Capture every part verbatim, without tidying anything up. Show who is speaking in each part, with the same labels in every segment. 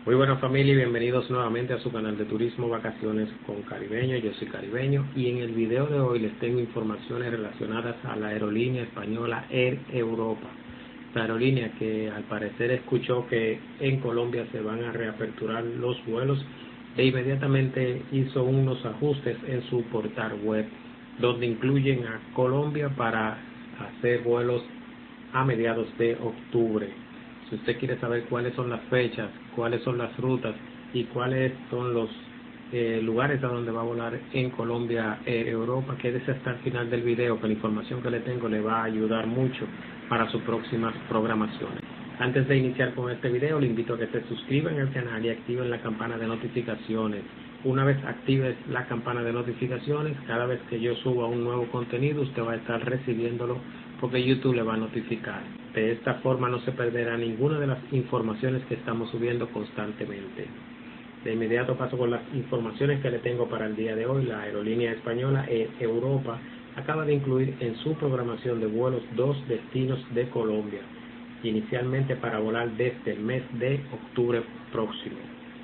Speaker 1: Muy buenas familia y bienvenidos nuevamente a su canal de Turismo Vacaciones con Caribeño. Yo soy Caribeño y en el video de hoy les tengo informaciones relacionadas a la aerolínea española Air Europa. La aerolínea que al parecer escuchó que en Colombia se van a reaperturar los vuelos e inmediatamente hizo unos ajustes en su portal web donde incluyen a Colombia para hacer vuelos a mediados de octubre. Si usted quiere saber cuáles son las fechas, cuáles son las rutas y cuáles son los eh, lugares a donde va a volar en Colombia Air Europa, quédese hasta el final del video, que la información que le tengo le va a ayudar mucho para sus próximas programaciones. Antes de iniciar con este video, le invito a que se suscriban al canal y activen la campana de notificaciones. Una vez actives la campana de notificaciones, cada vez que yo suba un nuevo contenido, usted va a estar recibiéndolo porque YouTube le va a notificar. De esta forma no se perderá ninguna de las informaciones que estamos subiendo constantemente. De inmediato paso con las informaciones que le tengo para el día de hoy. La aerolínea española Air Europa acaba de incluir en su programación de vuelos dos destinos de Colombia, inicialmente para volar desde el mes de octubre próximo.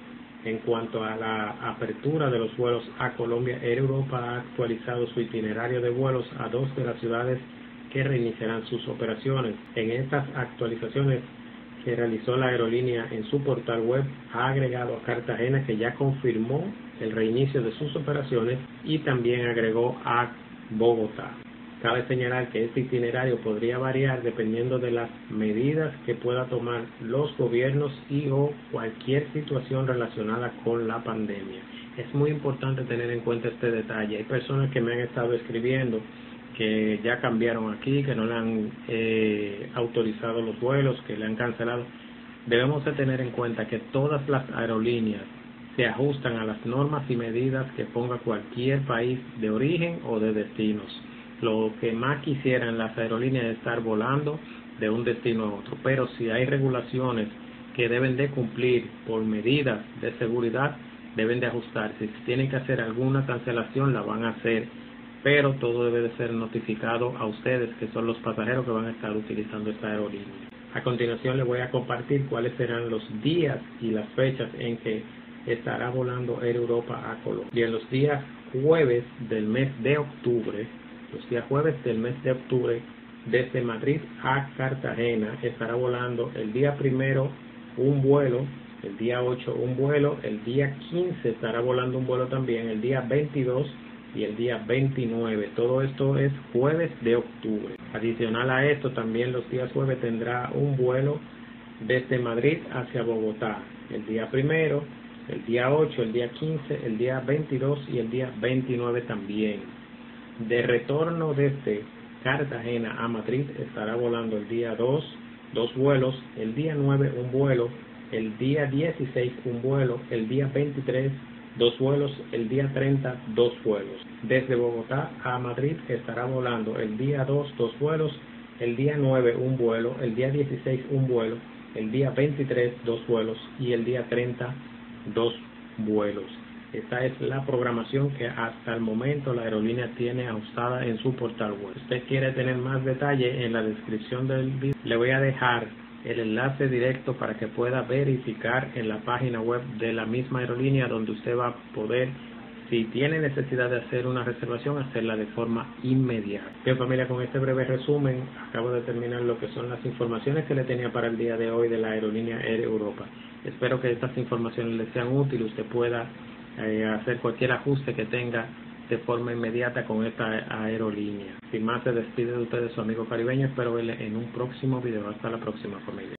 Speaker 1: En cuanto a la apertura de los vuelos a Colombia, Air Europa ha actualizado su itinerario de vuelos a dos de las ciudades que reiniciarán sus operaciones. En estas actualizaciones que realizó la aerolínea en su portal web, ha agregado a Cartagena, que ya confirmó el reinicio de sus operaciones, y también agregó a Bogotá. Cabe señalar que este itinerario podría variar dependiendo de las medidas que pueda tomar los gobiernos y o cualquier situación relacionada con la pandemia. Es muy importante tener en cuenta este detalle. Hay personas que me han estado escribiendo que ya cambiaron aquí, que no le han eh, autorizado los vuelos, que le han cancelado. Debemos de tener en cuenta que todas las aerolíneas se ajustan a las normas y medidas que ponga cualquier país de origen o de destinos. Lo que más quisieran las aerolíneas es estar volando de un destino a otro, pero si hay regulaciones que deben de cumplir por medidas de seguridad, deben de ajustarse. Si tienen que hacer alguna cancelación, la van a hacer, pero todo debe de ser notificado a ustedes, que son los pasajeros que van a estar utilizando esta aerolínea. A continuación les voy a compartir cuáles serán los días y las fechas en que estará volando Air Europa a Colombia. Y en los días jueves del mes de octubre, los días jueves del mes de octubre, desde Madrid a Cartagena estará volando el día primero un vuelo, el día ocho un vuelo, el día quince estará volando un vuelo también, el día veintidós y el día veintinueve. Todo esto es jueves de octubre. Adicional a esto, también los días jueves tendrá un vuelo desde Madrid hacia Bogotá, el día primero, el día ocho, el día quince, el día veintidós y el día veintinueve también. De retorno desde Cartagena a Madrid estará volando el día dos, dos vuelos, el día nueve un vuelo, el día dieciséis un vuelo, el día veintitrés dos vuelos, el día treinta dos vuelos. Desde Bogotá a Madrid estará volando el día dos dos vuelos, el día nueve un vuelo, el día dieciséis un vuelo, el día veintitrés dos vuelos y el día treinta dos vuelos. Esta es la programación que hasta el momento la aerolínea tiene ajustada en su portal web. Si usted quiere tener más detalle, en la descripción del video le voy a dejar el enlace directo para que pueda verificar en la página web de la misma aerolínea, donde usted va a poder, si tiene necesidad de hacer una reservación, hacerla de forma inmediata. Bien familia, con este breve resumen acabo de terminar lo que son las informaciones que le tenía para el día de hoy de la aerolínea Air Europa. Espero que estas informaciones le sean útiles, usted pueda eh, hacer cualquier ajuste que tenga de forma inmediata con esta aerolínea. Sin más, se despide de ustedes su amigo Caribeño. Espero verle en un próximo video. Hasta la próxima familia.